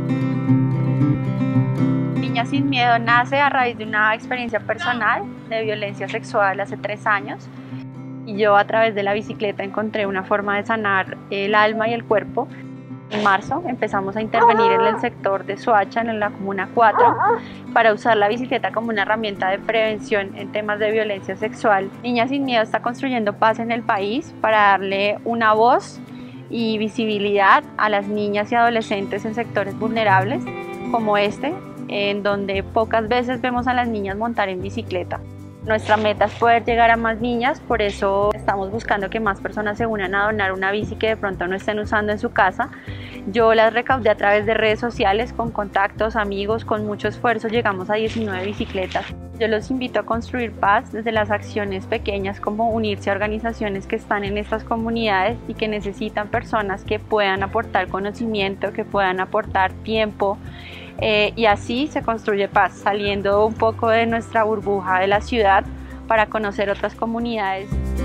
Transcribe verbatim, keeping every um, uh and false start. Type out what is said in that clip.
Niñas Sin Miedo nace a raíz de una experiencia personal de violencia sexual hace tres años. Y yo a través de la bicicleta encontré una forma de sanar el alma y el cuerpo. En marzo empezamos a intervenir en el sector de Soacha, en la Comuna cuatro, para usar la bicicleta como una herramienta de prevención en temas de violencia sexual. Niñas Sin Miedo está construyendo paz en el país para darle una voz y visibilidad a las niñas y adolescentes en sectores vulnerables como este, en donde pocas veces vemos a las niñas montar en bicicleta. Nuestra meta es poder llegar a más niñas, por eso estamos buscando que más personas se unan a donar una bici que de pronto no estén usando en su casa. Yo las recaudé a través de redes sociales, con contactos, amigos, con mucho esfuerzo llegamos a diecinueve bicicletas. Yo los invito a construir paz desde las acciones pequeñas, como unirse a organizaciones que están en estas comunidades y que necesitan personas que puedan aportar conocimiento, que puedan aportar tiempo. Eh, y así se construye paz, saliendo un poco de nuestra burbuja de la ciudad para conocer otras comunidades.